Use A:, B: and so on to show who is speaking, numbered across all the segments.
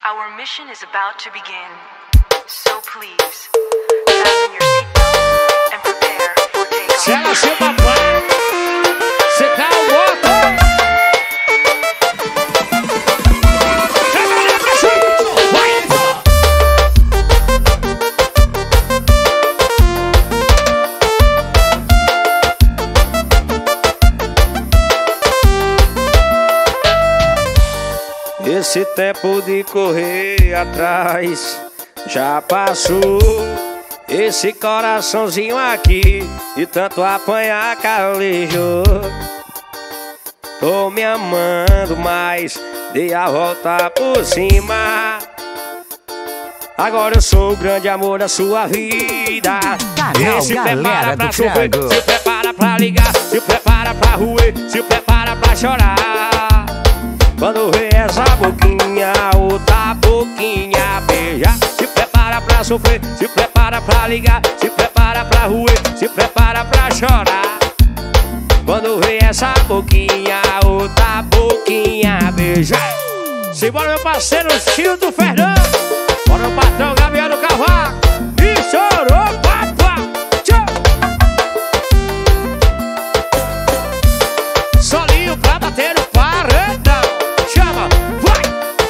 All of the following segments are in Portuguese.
A: Our mission is about to begin, so please, fasten your seatbelts and prepare for takeoff.
B: Se ela ser papai, você cai o moto. Trabalha pra cima, vai! Esse tempo de correr atrás já passou. Esse coraçãozinho aqui de tanto apanhar calejou. Tô me amando, mas dei a volta por cima. Agora eu sou o grande amor da sua vida.
C: Se prepara pra sofrer,
B: se prepara pra ligar, se prepara pra roer, se prepara pra chorar. Quando vê essa boquinha, outra boquinha beijar. Se prepara pra sofrer, se prepara pra ligar, se prepara pra roer, se prepara pra chorar. Quando vê essa boquinha, outra boquinha beijar. Simbora meu parceiro Childo Fernando, bora o patrão Gabriel do Cavaco. E chorou, papá. Solinho pra bater no paredão. Chama, vai!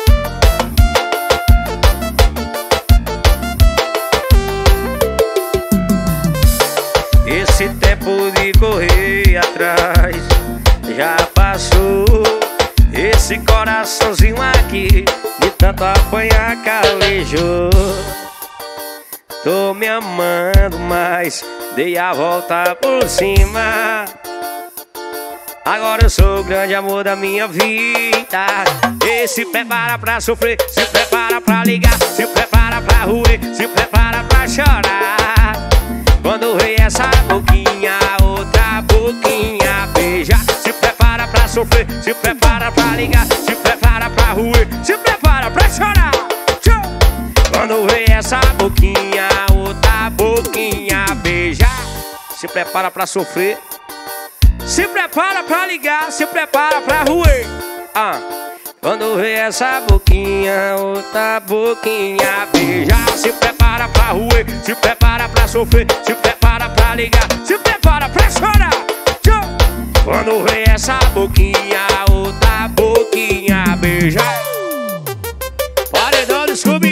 B: Esse tempo de correr atrás já passou. Esse coraçãozinho aqui de tanto apanhar calejou. Tô me amando, mas dei a volta por cima. Agora eu sou o grande amor da minha vida. E se prepara pra sofrer, se prepara pra ligar, se prepara pra roer, se prepara pra chorar. Quando vem essa boquinha, outra boquinha beijar. Se prepara pra sofrer, se prepara pra ligar, se prepara pra roer, se prepara pra chorar. Quando vem essa boquinha, outra boquinha beijar. Se prepara pra sofrer, se prepara pra ligar, se prepara pra roer. Quando vê essa boquinha, outra boquinha beijar. Se prepara pra roer, se prepara pra sofrer, se prepara pra ligar, se prepara pra chorar. Quando vê essa boquinha, outra boquinha beijar. Paredão do Scooby.